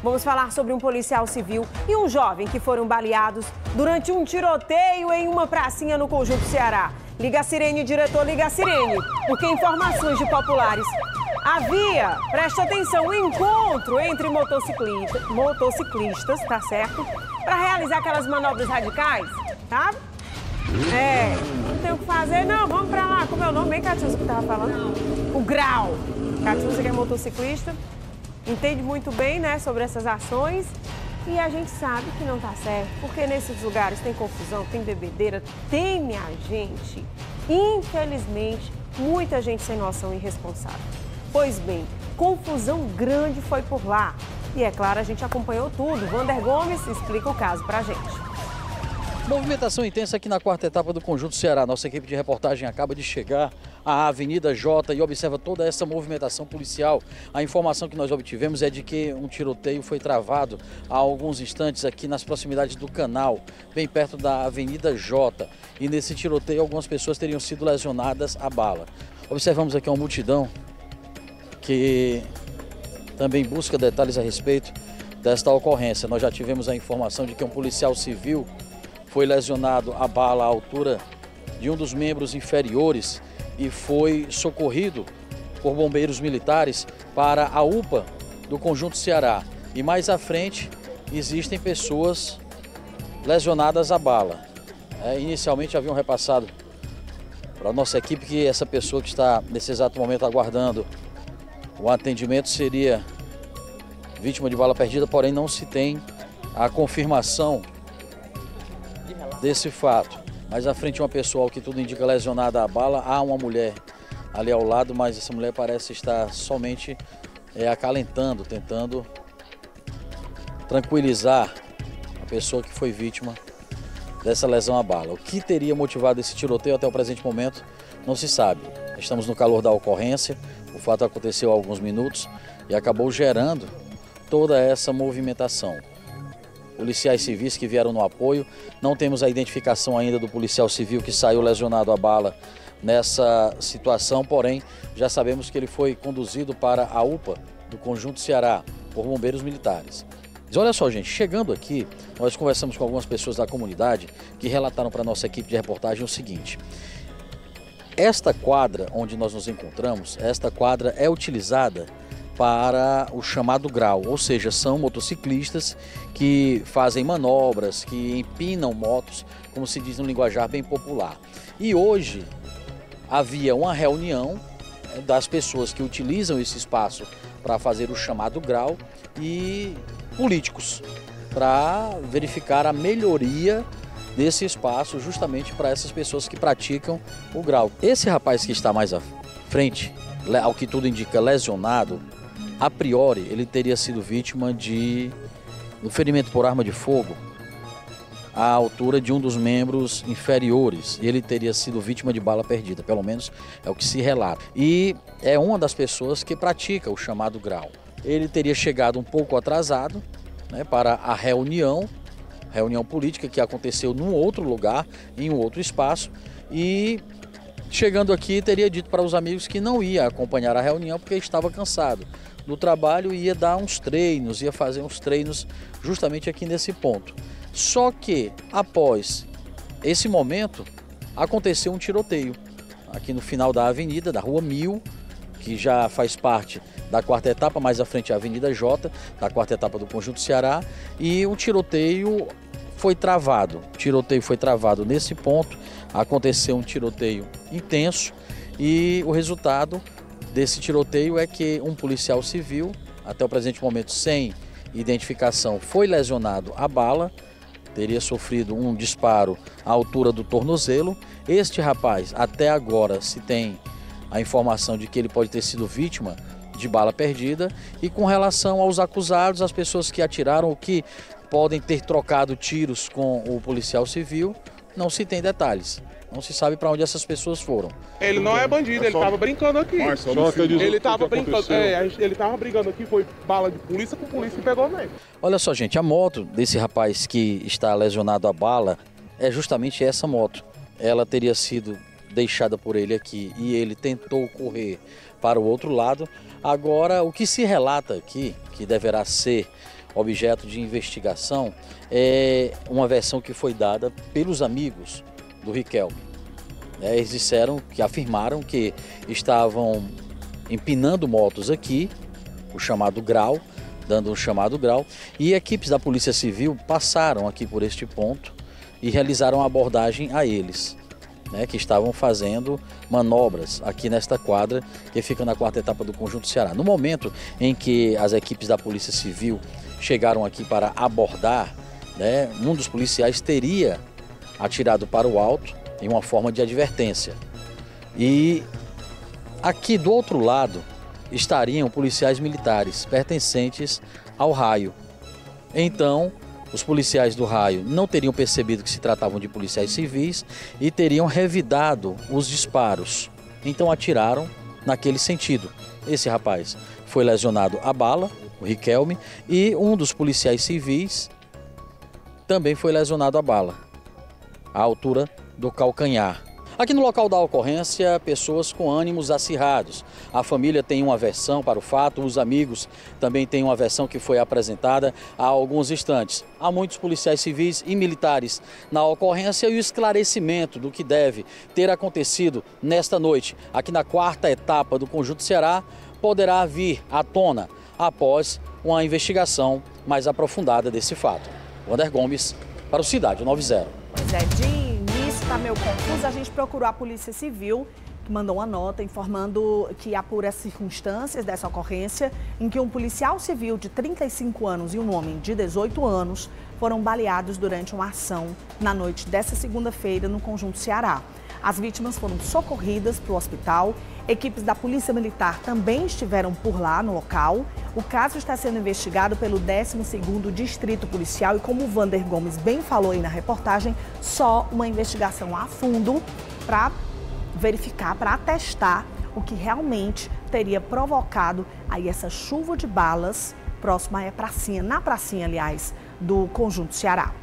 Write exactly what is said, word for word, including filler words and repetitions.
Vamos falar sobre um policial civil e um jovem que foram baleados durante um tiroteio em uma pracinha no Conjunto Ceará. Liga a sirene, diretor, liga a sirene, porque informações de populares. Havia, presta atenção, um encontro entre motociclista, motociclistas, tá certo? Para realizar aquelas manobras radicais, tá? É, não tem o que fazer, não, vamos pra lá. Como é o nome, bem Catiusa que tava falando? O Grau. Catiusa, que é motociclista, entende muito bem, né, sobre essas ações. E a gente sabe que não tá certo, porque nesses lugares tem confusão, tem bebedeira, tem, minha gente, infelizmente, muita gente sem noção e irresponsável. Pois bem, confusão grande foi por lá. E é claro, a gente acompanhou tudo. Wander Gomes explica o caso pra gente. Movimentação intensa aqui na quarta etapa do Conjunto Ceará. Nossa equipe de reportagem acaba de chegar à Avenida Jota e observa toda essa movimentação policial. A informação que nós obtivemos é de que um tiroteio foi travado há alguns instantes aqui nas proximidades do canal, bem perto da Avenida Jota. E nesse tiroteio algumas pessoas teriam sido lesionadas a bala. Observamos aqui uma multidão que também busca detalhes a respeito desta ocorrência. Nós já tivemos a informação de que um policial civil foi lesionado a bala à altura de um dos membros inferiores e foi socorrido por bombeiros militares para a U P A do Conjunto Ceará. E mais à frente existem pessoas lesionadas a bala. É, inicialmente haviam repassado para a nossa equipe que essa pessoa que está nesse exato momento aguardando o atendimento seria vítima de bala perdida, porém não se tem a confirmação desse fato. Mais à frente uma pessoa, que tudo indica, lesionada a bala. Há uma mulher ali ao lado, mas essa mulher parece estar somente é, acalentando, tentando tranquilizar a pessoa que foi vítima dessa lesão à bala. O que teria motivado esse tiroteio até o presente momento não se sabe. Estamos no calor da ocorrência, o fato aconteceu há alguns minutos e acabou gerando toda essa movimentação. Policiais civis que vieram no apoio, não temos a identificação ainda do policial civil que saiu lesionado a bala nessa situação, porém já sabemos que ele foi conduzido para a U P A do Conjunto Ceará por bombeiros militares. Mas olha só, gente, chegando aqui, nós conversamos com algumas pessoas da comunidade que relataram para a nossa equipe de reportagem o seguinte: esta quadra onde nós nos encontramos, esta quadra é utilizada para o chamado grau, ou seja, são motociclistas que fazem manobras, que empinam motos, como se diz no linguajar bem popular. E hoje havia uma reunião das pessoas que utilizam esse espaço para fazer o chamado grau e políticos, para verificar a melhoria desse espaço justamente para essas pessoas que praticam o grau. Esse rapaz que está mais à frente, ao que tudo indica lesionado, a priori ele teria sido vítima de um ferimento por arma de fogo à altura de um dos membros inferiores. Ele teria sido vítima de bala perdida, pelo menos é o que se relata. E é uma das pessoas que pratica o chamado grau. Ele teria chegado um pouco atrasado, né, para a reunião, reunião política que aconteceu num outro lugar, em um outro espaço, e chegando aqui teria dito para os amigos que não ia acompanhar a reunião porque estava cansado do trabalho e ia dar uns treinos, ia fazer uns treinos justamente aqui nesse ponto. Só que após esse momento aconteceu um tiroteio aqui no final da avenida, da Rua Mil, que já faz parte da quarta etapa, mais à frente a Avenida Jota, da quarta etapa do Conjunto Ceará, e o tiroteio foi travado. O tiroteio foi travado nesse ponto, aconteceu um tiroteio intenso e o resultado desse tiroteio é que um policial civil, até o presente momento sem identificação, foi lesionado a bala, teria sofrido um disparo à altura do tornozelo. Este rapaz, até agora, se tem a informação de que ele pode ter sido vítima de bala perdida. E com relação aos acusados, as pessoas que atiraram ou que podem ter trocado tiros com o policial civil, não se tem detalhes. Não se sabe para onde essas pessoas foram. Ele não é bandido, ele estava brincando aqui. Ele estava brincando, é, ele estava brigando aqui, foi bala de polícia com polícia e pegou nele. Olha só, gente, a moto desse rapaz que está lesionado a bala é justamente essa moto. Ela teria sido deixada por ele aqui e ele tentou correr para o outro lado. Agora, o que se relata aqui, que deverá ser objeto de investigação é uma versão que foi dada pelos amigos do Riquelme. Eles disseram, que afirmaram que estavam empinando motos aqui, o chamado grau, dando um chamado grau, e equipes da Polícia Civil passaram aqui por este ponto e realizaram a abordagem a eles, né, que estavam fazendo manobras aqui nesta quadra que fica na quarta etapa do Conjunto Ceará. No momento em que as equipes da Polícia Civil chegaram aqui para abordar, né, um dos policiais teria atirado para o alto em uma forma de advertência. E aqui do outro lado estariam policiais militares pertencentes ao raio. Então, os policiais do raio não teriam percebido que se tratavam de policiais civis e teriam revidado os disparos. Então atiraram naquele sentido. Esse rapaz foi lesionado a bala, o Riquelme, e um dos policiais civis também foi lesionado a bala, à altura do calcanhar. Aqui no local da ocorrência, pessoas com ânimos acirrados. A família tem uma versão para o fato, os amigos também têm uma versão que foi apresentada há alguns instantes. Há muitos policiais civis e militares na ocorrência e o esclarecimento do que deve ter acontecido nesta noite, aqui na quarta etapa do Conjunto Ceará, poderá vir à tona após uma investigação mais aprofundada desse fato. Wander Gomes, para o Cidade noventa. Pois é, de início está meio confuso. A gente procurou a Polícia Civil, que mandou uma nota informando que apura as circunstâncias dessa ocorrência em que um policial civil de trinta e cinco anos e um homem de dezoito anos foram baleados durante uma ação na noite dessa segunda-feira no Conjunto Ceará. As vítimas foram socorridas para o hospital. Equipes da Polícia Militar também estiveram por lá no local. O caso está sendo investigado pelo décimo segundo Distrito Policial e, como o Wander Gomes bem falou aí na reportagem, só uma investigação a fundo para verificar, para atestar o que realmente teria provocado aí essa chuva de balas próxima à pracinha, na pracinha, aliás, do Conjunto Ceará.